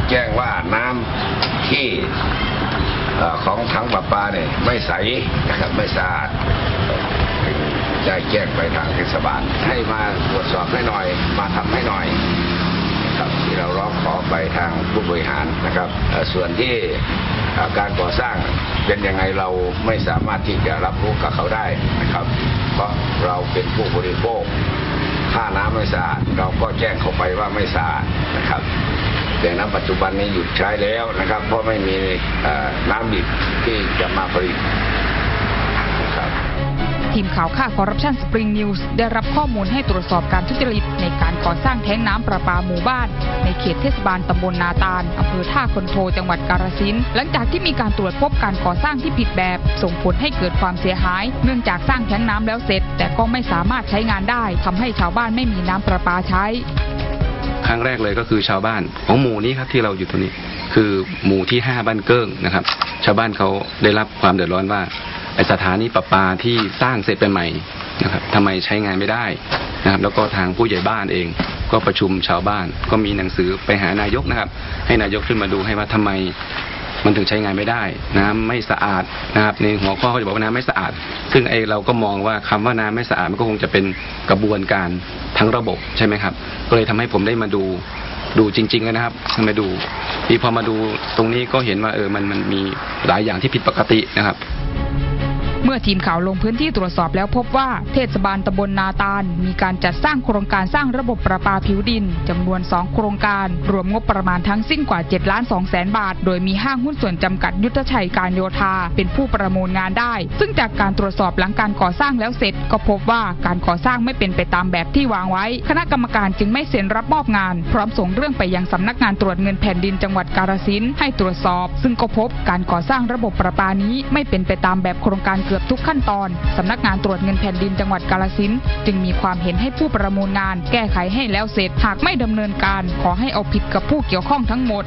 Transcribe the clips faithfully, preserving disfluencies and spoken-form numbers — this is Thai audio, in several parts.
แจ้งว่าน้ำที่ของถังประปาเนี่ยไม่ใสนะครับไม่สะอาดได้แจ้งไปทางเทศบาลให้มาตรวจสอบให้หน่อยมาทำให้หน่อยครับที่เราร้องขอไปทางผู้บริหารนะครับส่วนที่การก่อสร้างเป็นยังไงเราไม่สามารถที่จะรับรู้กับเขาได้นะครับเพราะเราเป็นผู้บริโภคถ้าน้ำไม่สะอาดเราก็แจ้งเขาไปว่าไม่สะอาดนะครับแต่ณปัจจุบันนี้หยุดใช้แล้วนะครับเพราะไม่มีน้ำดิบที่จะมาผลิตนะครับทีมข่าวข่าคอร์รัปชันสปริงนิวส์ได้รับข้อมูลให้ตรวจสอบการทุจริตในการก่อสร้างแท้งน้ำประปาหมู่บ้านในเขตเทศบาลตำบลนาตาลอำเภอท่าคนโทจังหวัดกาฬสินธุ์หลังจากที่มีการตรวจพบการก่อสร้างที่ผิดแบบส่งผลให้เกิดความเสียหายเนื่องจากสร้างแท้งน้ำแล้วเสร็จแต่ก็ไม่สามารถใช้งานได้ทำให้ชาวบ้านไม่มีน้ำประปาใช้ครั้งแรกเลยก็คือชาวบ้านของหมู่นี้ครับที่เราอยู่ตรงนี้คือหมู่ที่ห้าบ้านเกิ้งนะครับชาวบ้านเขาได้รับความเดือดร้อนว่าไอสถานีประปาที่สร้างเสร็จไปใหม่นะครับทำไมใช้งานไม่ได้นะครับแล้วก็ทางผู้ใหญ่บ้านเองก็ประชุมชาวบ้านก็มีหนังสือไปหานายกนะครับให้นายกขึ้นมาดูให้ว่าทำไมมันถึงใช้งานไม่ได้น้ำไม่สะอาดนะครับในหัวข้อเขาจะบอกว่าน้ำไม่สะอาดซึ่งไอเราก็มองว่าคำว่าน้ำไม่สะอาดมันก็คงจะเป็นกระบวนการทั้งระบบใช่ไหมครับก็เลยทำให้ผมได้มาดูดูจริงๆนะครับมาดูที่พอมาดูตรงนี้ก็เห็นว่าเออมันมันมีหลายอย่างที่ผิดปกตินะครับเมื่อทีมข่าวลงพื้นที่ตรวจสอบแล้วพบว่าเทศบาลตำบลนาตาลมีการจัดสร้างโครงการสร้างระบบประปาผิวดินจำนวนสองโครงการรวมงบประมาณทั้งสิ้นกว่าเจ็ดล้านสองแสนบาทโดยมีห้างหุ้นส่วนจำกัดยุทธชัยการโยธาเป็นผู้ประมูลงานได้ซึ่งจากการตรวจสอบหลังการก่อสร้างแล้วเสร็จก็พบว่าการก่อสร้างไม่เป็นไปตามแบบที่วางไว้คณะกรรมการจึงไม่เซ็นรับมอบงานพร้อมส่งเรื่องไปยังสำนักงานตรวจเงินแผ่นดินจังหวัดกาฬสินธุ์ให้ตรวจสอบซึ่งก็พบการก่อสร้างระบบประปานี้ไม่เป็นไปตามแบบโครงการเกือบทุกขั้นตอนสำนักงานตรวจเงินแผ่นดินจังหวัดกาฬสินธุ์จึงมีความเห็นให้ผู้ประมูลงานแก้ไขให้แล้วเสร็จหากไม่ดำเนินการขอให้เอาผิดกับผู้เกี่ยวข้องทั้งหมด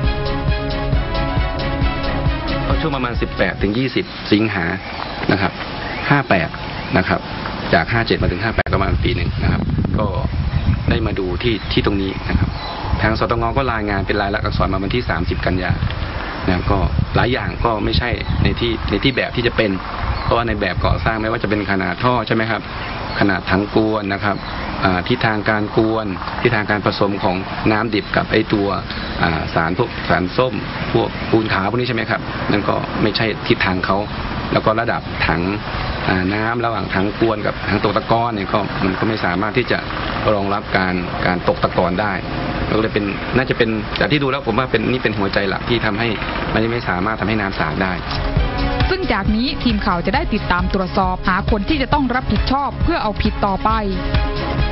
ช่วงประมาณสิบแปดถึงยี่สิบสิงหานะครับห้าสิบแปดนะครับจากห้าสิบเจ็ดมาถึงห้าสิบแปดประมาณปีหนึ่งนะครับก็ได้มาดูที่ที่ตรงนี้นะครับทางสตง.ก็รายงานเป็นลายลักษณ์อักษรมาวันที่สามสิบกันยายนนะก็หลายอย่างก็ไม่ใช่ในที่ในที่แบบที่จะเป็นเพราะว่าในแบบก่อสร้างไม่ว่าจะเป็นขนาดท่อใช่ไหมครับขนาดถังกวนนะครับทิศทางการกวนทิศทางการผสมของน้ำดิบกับไอตัวสารพวกสารส้มพวกปูนขาวพวกนี้ใช่ไหมครับนั่นก็ไม่ใช่ทิศทางเขาแล้วก็ระดับถังน้ำระหว่างถังกวนกับถังตกตะกอนเนี่ยก็มันก็ไม่สามารถที่จะรองรับการการตกตะกอนได้ก็เลยเป็นน่าจะเป็นจากที่ดูแล้วผมว่าเป็นนี่เป็นหัวใจหลักที่ทำให้มันไม่สามารถทำให้น้ำสะอาดได้ซึ่งจากนี้ทีมข่าวจะได้ติดตามตรวจสอบหาคนที่จะต้องรับผิดชอบเพื่อเอาผิดต่อไป